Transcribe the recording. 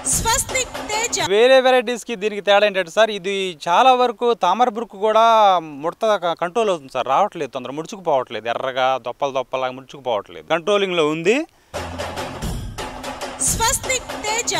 స్వస్తిక్ తేజ వేరే వెరైటీస్ కి దీనికి తేడా ఏంటంటే సార్, ఇది చాలా వరకు తామర బ్రుక్ కూడా ముడత కంట్రోల్ అవుతుంది సార్. రావట్లేదు, తొందర ముడుచుకుపోవట్లేదు, ఎర్రగా దొప్పలు దొప్పలాగా ముడుచుకుపోవట్లేదు, కంట్రోలింగ్ లో ఉంది. స్వస్తిక్ తేజ